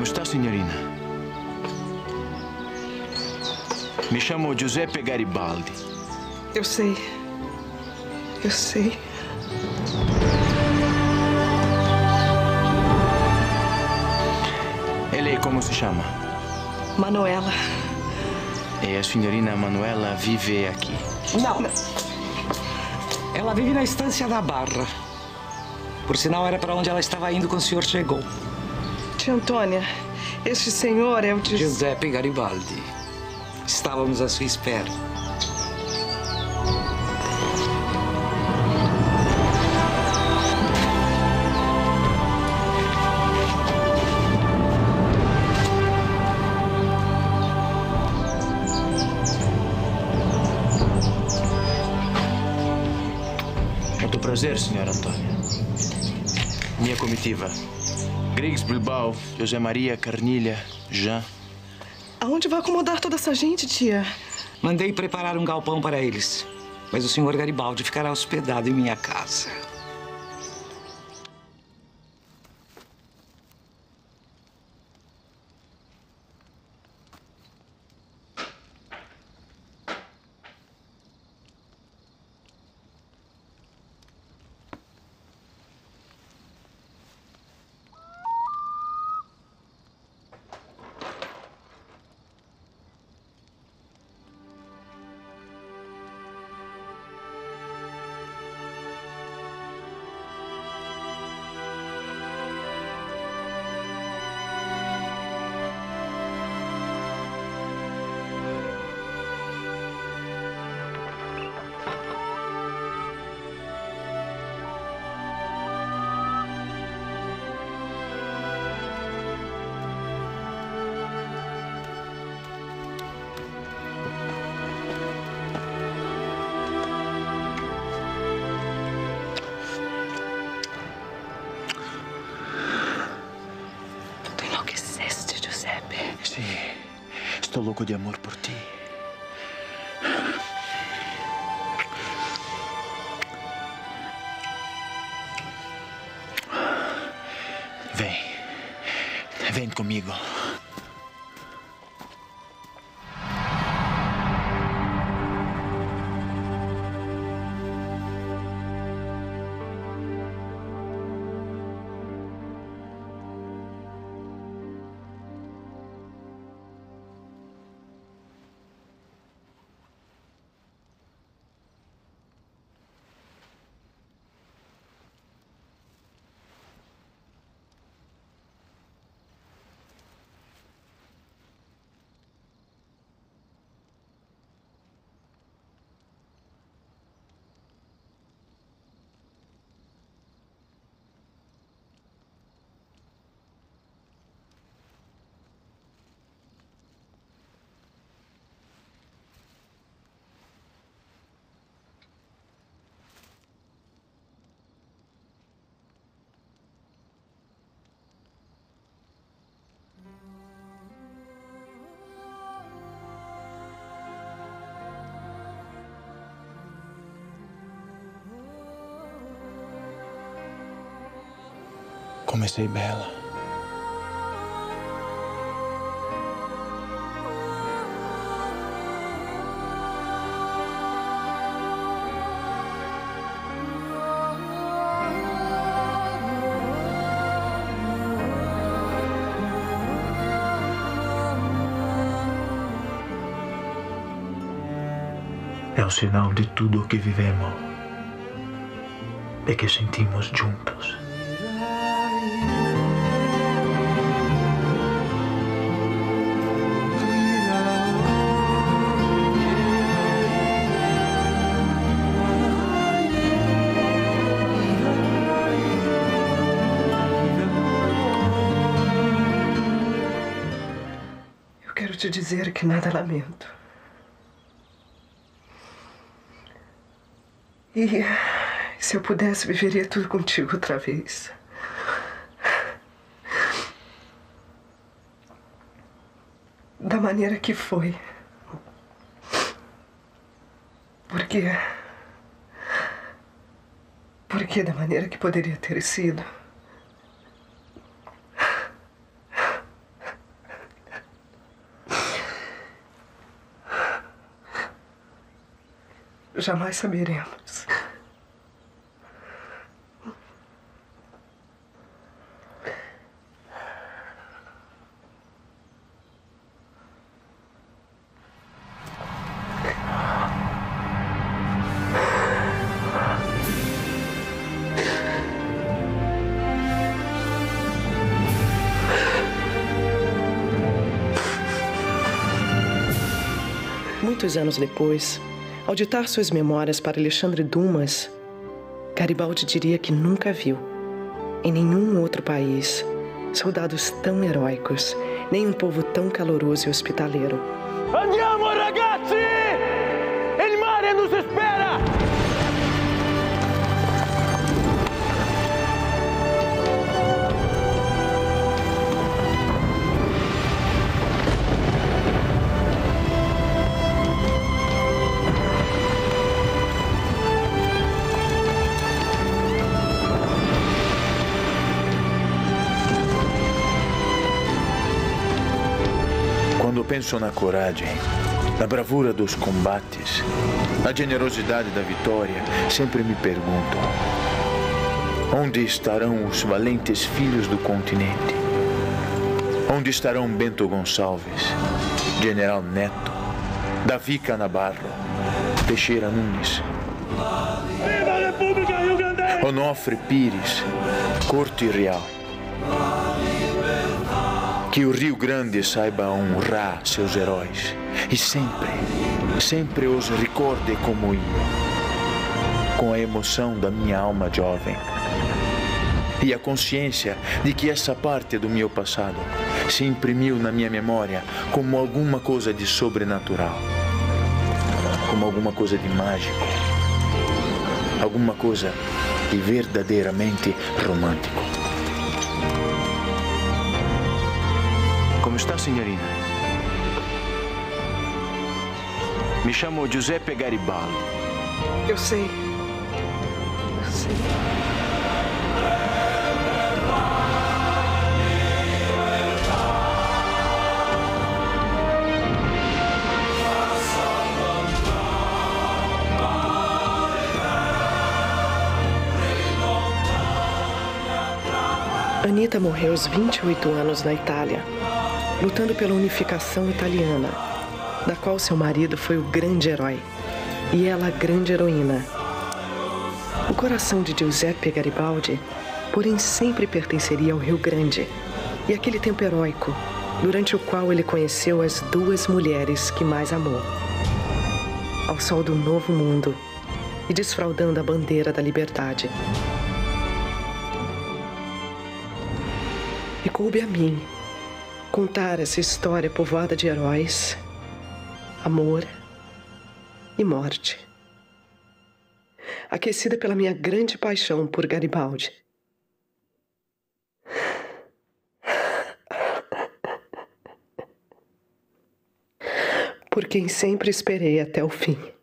está, signorina? Me chamo Giuseppe Garibaldi. Eu sei. Eu sei. E lei como se chama? Manuela. E a signorina Manuela vive aqui? Não. Ela vive na estância da Barra. Por sinal, era para onde ela estava indo quando o senhor chegou. Tia Antônia, este senhor é o de... Giuseppe Garibaldi. Estávamos à sua espera. Muito prazer, senhora Antônia. Minha comitiva. Griggs Bilbao, José Maria, Carnilha, Jean. Aonde vai acomodar toda essa gente, tia? Mandei preparar um galpão para eles. Mas o senhor Garibaldi ficará hospedado em minha casa. Sim, estou louco de amor por ti. Vem comigo. Comecei bela. É o sinal de tudo o que vivemos e que sentimos juntos. Eu quero te dizer que nada lamento. E se eu pudesse, viveria tudo contigo outra vez. Da maneira que foi. Porque da maneira que poderia ter sido. jamais saberemos. Muitos anos depois, ao ditar suas memórias para Alexandre Dumas, Garibaldi diria que nunca viu, em nenhum outro país, soldados tão heróicos, nem um povo tão caloroso e hospitaleiro. Andiamo, ragazzi! Il mare nos espera! Quando penso na coragem, na bravura dos combates, na generosidade da vitória, sempre me pergunto: onde estarão os valentes filhos do continente? Onde estarão Bento Gonçalves, General Neto, Davi Canabarro, Teixeira Nunes, Onofre Pires, Corte Real? Que o Rio Grande saiba honrar seus heróis e sempre os recorde como eu, com a emoção da minha alma jovem e a consciência de que essa parte do meu passado se imprimiu na minha memória como alguma coisa de sobrenatural, como alguma coisa de mágico, alguma coisa de verdadeiramente romântico. Como está, signorina? Me chamo Giuseppe Garibaldi. Eu sei. Eu sei. Anita morreu aos 28 anos na Itália, lutando pela unificação italiana, da qual seu marido foi o grande herói e ela a grande heroína. O coração de Giuseppe Garibaldi, porém, sempre pertenceria ao Rio Grande e àquele tempo heróico, durante o qual ele conheceu as duas mulheres que mais amou. Ao sol do novo mundo e desfraldando a bandeira da liberdade. E coube a mim contar essa história povoada de heróis, amor e morte, aquecida pela minha grande paixão por Garibaldi. Por quem sempre esperei até o fim.